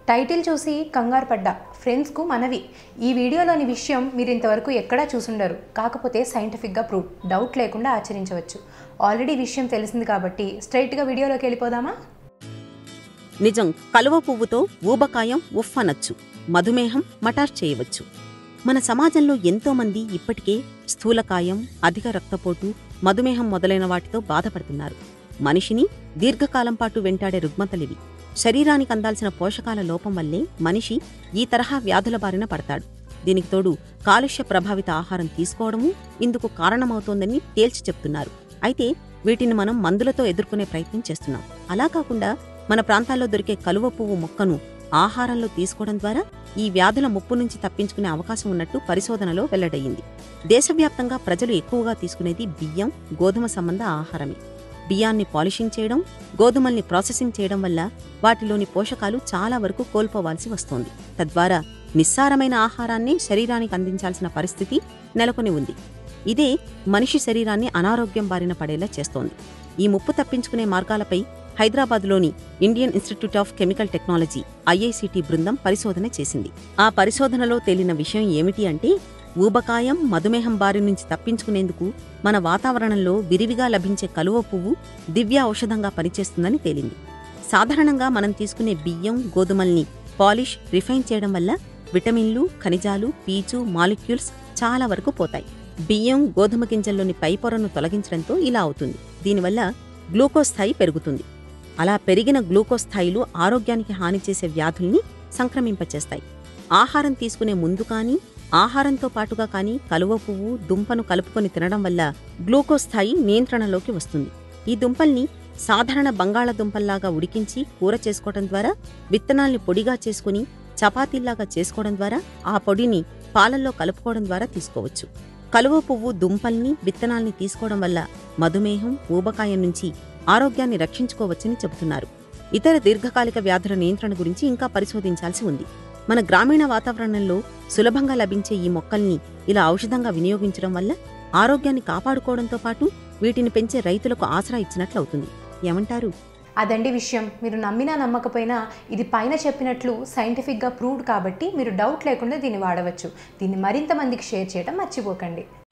Title చూసి కంగారు పడ్డా ఫ్రెండ్స్కు మనవి ఈ వీడియోలోని విషయం మీరు ఇంతవరకు ఎక్కడా చూసుండరు. కాకపోతే సైంటిఫిక్గా ప్రూవ్, డౌట్ లేకుండా ఆచరించవచ్చు. ఆల్రెడీ విషయం తెలిసింది కాబట్టి స్ట్రైట్గా వీడియోలోకి వెళ్ళిపోదామా? నిజం. కలువ పువ్వుతో ఊబకాయం ఉఫ్ అనొచ్చు, మధుమేహం మటాష్ చేయవచ్చు. మన సమాజంలో ఎంతోమంది ఇప్పటికే స్థూలకాయం, అధిక రక్తపోటు, మధుమేహం మొదలైన వాటితో బాధపడుతున్నారు. మనిషిని దీర్ఘకాలం పాటు వెంటాడే రుగ్మతలివి. శరీరానికి అందాల్సిన పోషకాల లోపం వల్లే మనిషి ఈ తరహా వ్యాధుల బారిన పడతాడు. దీనికి తోడు కాలుష్య ప్రభావిత ఆహారం తీసుకోవడమూ ఇందుకు కారణమవుతోందని తేల్చి చెప్తున్నారు. అయితే వీటిని మనం మందులతో ఎదుర్కొనే ప్రయత్నం చేస్తున్నాం. అలా కాకుండా మన ప్రాంతాల్లో దొరికే కలువ పువ్వు మొక్కను ఆహారంలో తీసుకోవడం ద్వారా ఈ వ్యాధుల ముప్పు నుంచి తప్పించుకునే అవకాశం ఉన్నట్టు పరిశోధనలో వెల్లడయ్యింది. దేశవ్యాప్తంగా ప్రజలు ఎక్కువగా తీసుకునేది బియ్యం, గోధుమ సంబంధ ఆహారమే. బియ్యాన్ని పాలిషింగ్ చేయడం, గోధుమల్ని ప్రాసెసింగ్ చేయడం వల్ల వాటిలోని పోషకాలు చాలా వరకు కోల్పోవాల్సి వస్తోంది. తద్వారా నిస్సారమైన ఆహారాన్ని శరీరానికి అందించాల్సిన పరిస్థితి నెలకొని ఉంది. ఇదే మనిషి శరీరాన్ని అనారోగ్యం బారిన పడేలా చేస్తోంది. ఈ ముప్పు తప్పించుకునే మార్గాలపై హైదరాబాద్లోని Indian Institute of Chemical Technology IICT బృందం పరిశోధన చేసింది. ఆ పరిశోధనలో తేలిన విషయం ఏమిటి అంటే, ఊబకాయం, మధుమేహం బారి నుంచి తప్పించుకునేందుకు మన వాతావరణంలో విరివిగా లభించే కలువ పువ్వు దివ్య ఔషధంగా పనిచేస్తుందని తేలింది. సాధారణంగా మనం తీసుకునే బియ్యం, గోధుమల్ని పాలిష్, రిఫైన్ చేయడం వల్ల విటమిన్లు, ఖనిజాలు, పీచు, మాలిక్యూల్స్ చాలా వరకు పోతాయి. బియ్యం, గోధుమ గింజల్లోని పై పొరను తొలగించడంతో ఇలా అవుతుంది. దీనివల్ల గ్లూకోజ్ స్థాయి పెరుగుతుంది. అలా పెరిగిన గ్లూకోజ్ స్థాయిలు ఆరోగ్యానికి హాని చేసే వ్యాధుల్ని సంక్రమింపచేస్తాయి. ఆహారం తీసుకునే ముందు కానీ, ఆహారంతో పాటుగా కానీ కలువ పువ్వు, దుంపను కలుపుకొని తినడం వల్ల గ్లూకోజ్ స్థాయి నియంత్రణలోకి వస్తుంది. ఈ దుంపల్ని సాధారణ బంగాళదుంపల్లాగా ఉడికించి కూర చేసుకోవడం ద్వారా, విత్తనాల్ని పొడిగా చేసుకుని చపాతీల్లాగా చేసుకోవడం ద్వారా, ఆ పొడిని పాలల్లో కలుపుకోవడం ద్వారా తీసుకోవచ్చు. కలువ పువ్వు, దుంపల్ని, విత్తనాల్ని తీసుకోవడం వల్ల మధుమేహం, ఊబకాయం నుంచి ఆరోగ్యాన్ని రక్షించుకోవచ్చని చెబుతున్నారు. ఇతర దీర్ఘకాలిక వ్యాధుల నియంత్రణ గురించి ఇంకా పరిశోధించాల్సి ఉంది. మన గ్రామీణ వాతావరణంలో సులభంగా లభించే ఈ మొక్కల్ని ఇలా ఔషధంగా వినియోగించడం వల్ల ఆరోగ్యాన్ని కాపాడుకోవడంతో పాటు వీటిని పెంచే రైతులకు ఆసరా ఇచ్చినట్లవుతుంది. ఏమంటారు? అదండి విషయం. మీరు నమ్మినా నమ్మకపోయినా ఇది పైన చెప్పినట్లు సైంటిఫిక్గా ప్రూవ్డ్ కాబట్టి మీరు డౌట్ లేకుండా దీన్ని వాడవచ్చు. దీన్ని మరింత మందికి షేర్ చేయడం మర్చిపోకండి.